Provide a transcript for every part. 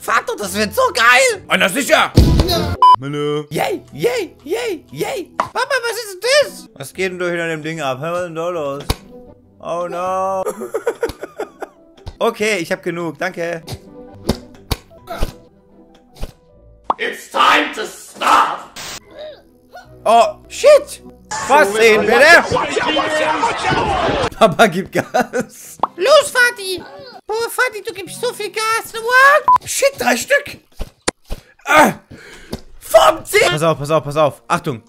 Vater, das wird so geil. Und das sicher. Hallo. Yay, yay, yay, yay. Papa, was ist denn das? Was geht denn da hinter dem Ding ab? Was ist denn da los? Oh no. Okay, ich hab genug. Danke. It's time to stop. Oh, shit. Was sehen wir denn? Papa gibt Gas. Los, Vati! Boah, Vati, du gibst so viel Gas. What? Shit, 3 Stück. Ah. Vom Ziel. Pass auf, pass auf, pass auf. Achtung.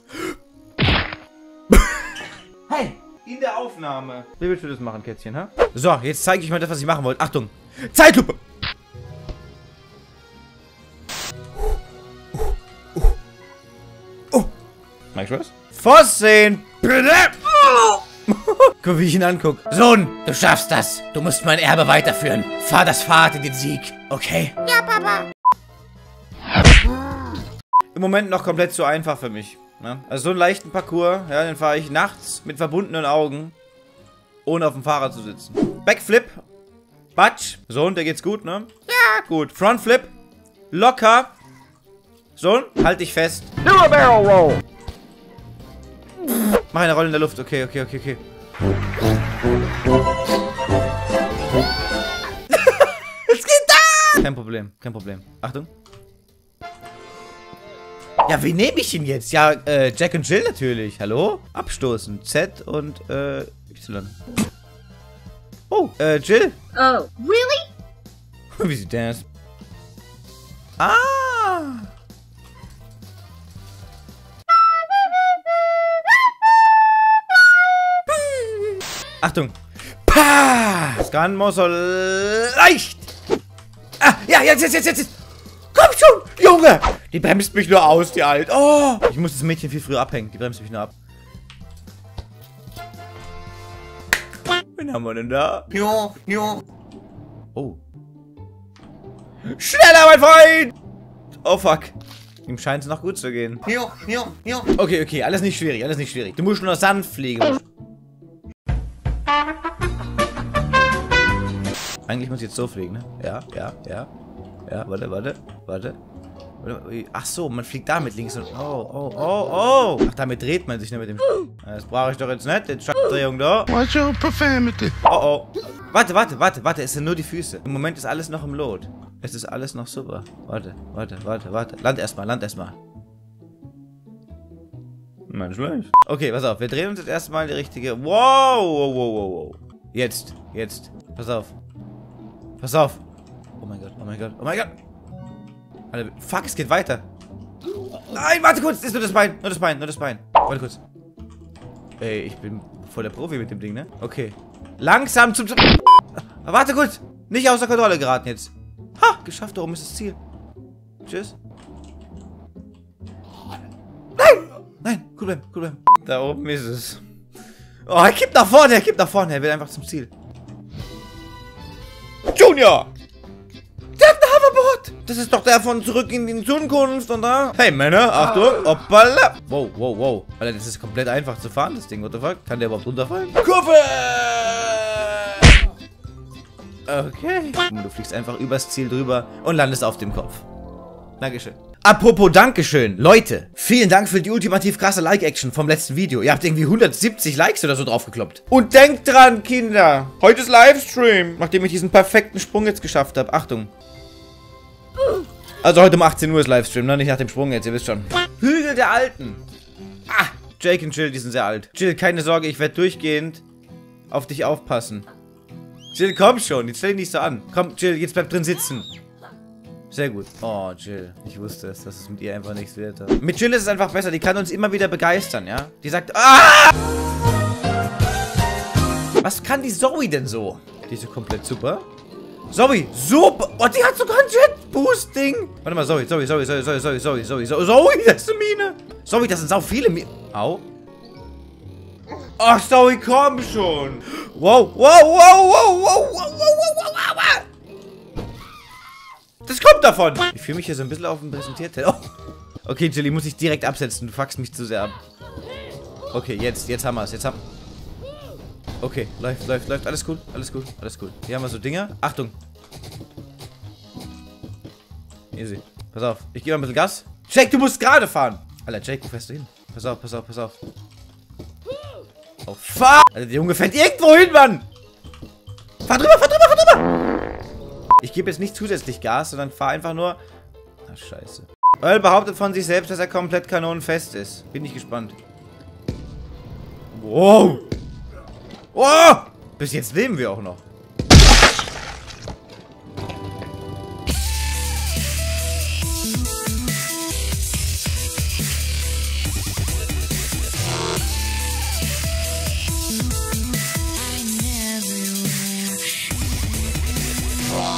Hey, in der Aufnahme. Wie willst du das machen, Kätzchen, ha? So, jetzt zeige ich mal das, was ich machen wollte. Achtung. Zeitlupe. Mach ich was? Vorsehen, bitte! Guck, wie ich ihn anguck. Sohn, du schaffst das. Du musst mein Erbe weiterführen. Fahr das Fahrrad in den Sieg, okay? Ja, Papa. Im Moment noch komplett zu einfach für mich. Ne? Also so einen leichten Parcours, ja, den fahre ich nachts mit verbundenen Augen, ohne auf dem Fahrrad zu sitzen. Backflip. Batsch. Sohn, der geht's gut, ne? Ja, gut. Frontflip. Locker. Sohn, halt dich fest. Do a barrel roll. Mach eine Rolle in der Luft. Okay, okay, okay, okay. Es geht da! Kein Problem, kein Problem. Achtung. Ja, wie nehme ich ihn jetzt? Ja, Jack und Jill natürlich. Hallo? Abstoßen. Z und, Y. Oh, Jill. Oh, really? Wie sie dance. Ah! Achtung. Pah! Das kann man so leicht. Ah, ja, jetzt. Komm schon, Junge. Die bremst mich nur aus, die Alt. Oh. Ich muss das Mädchen viel früher abhängen. Die bremst mich nur ab. Wen haben wir denn da? Ja. Oh. Schneller, mein Freund. Oh, fuck. Ihm scheint es noch gut zu gehen. Ja. Okay, alles nicht schwierig, alles nicht schwierig. Du musst nur sanft fliegen. Eigentlich muss ich jetzt so fliegen, ne? Ja, warte. Ach so, man fliegt damit links und... Oh. Ach, damit dreht man sich, ne, mit dem... Das brauche ich doch jetzt nicht, den Scheißdrehung da. What's your profanity? Oh. Warte, es sind nur die Füße. Im Moment ist alles noch im Lot. Es ist alles noch super. Warte. Land erstmal. Mann, schlecht. Okay, pass auf, wir drehen uns jetzt erstmal in die richtige... Wow. Jetzt. Pass auf. Oh mein Gott. Alter, fuck, es geht weiter. Nein, warte kurz, ist nur das Bein. Warte kurz. Ey, ich bin voll der Profi mit dem Ding, ne? Okay. Langsam zum... Warte kurz. Nicht außer Kontrolle geraten jetzt. Ha, geschafft, da oben ist das Ziel. Tschüss. Nein, cool bleiben. Da oben ist es. Oh, er kippt nach vorne. Er will einfach zum Ziel. Junior! Der hat ein Hoverboard! Das ist doch der von Zurück in die Zukunft, oder? Hey, Männer, Achtung, hoppala! Wow. Alter, das ist komplett einfach zu fahren, das Ding, what the fuck? Kann der überhaupt runterfallen? Kurve! Okay. Du fliegst einfach übers Ziel drüber und landest auf dem Kopf. Dankeschön. Apropos Dankeschön, Leute, vielen Dank für die ultimativ krasse Like-Action vom letzten Video. Ihr habt irgendwie 170 Likes oder so draufgekloppt. Und denkt dran, Kinder, heute ist Livestream, nachdem ich diesen perfekten Sprung jetzt geschafft habe. Achtung. Also heute um 18 Uhr ist Livestream, ne? Nicht nach dem Sprung jetzt, ihr wisst schon. Hügel der Alten. Ah, Jake und Jill, die sind sehr alt. Jill, keine Sorge, ich werde durchgehend auf dich aufpassen. Jill, komm schon, jetzt stell dich nicht so an. Komm, Jill, jetzt bleib drin sitzen. Sehr gut. Oh, Jill. Ich wusste es, dass es mit ihr einfach nichts wird. Mit Jill ist es einfach besser. Die kann uns immer wieder begeistern, ja? Die sagt... Ah! Was kann die Zoe denn so? Die ist so komplett super. Zoe, super! Oh, die hat sogar ein Jet-Boost-Ding. Warte mal, Zoe, das ist eine Mine. Zoe, das sind sau viele Minen. Au. Ach, Zoe, komm schon. Wow. Das kommt davon. Ich fühle mich hier so ein bisschen auf dem Präsentierteller. Oh. Okay, Jilly, muss ich direkt absetzen. Du fuckst mich zu sehr ab. Okay, jetzt haben wir es. Okay, läuft. Alles gut. Hier haben wir so Dinger. Achtung. Easy. Pass auf. Ich gebe mal ein bisschen Gas. Jake, du musst gerade fahren. Alter, Jake, wo fährst du hin? Pass auf, pass auf, pass auf. Oh, fuck. Alter, der Junge fährt irgendwo hin, Mann. Fahr drüber, fahr drüber, fahr drüber. Ich gebe jetzt nicht zusätzlich Gas, sondern fahr einfach nur... Ach, scheiße. Earl behauptet von sich selbst, dass er komplett kanonenfest ist. Bin ich gespannt. Wow. Wow. Bis jetzt leben wir auch noch.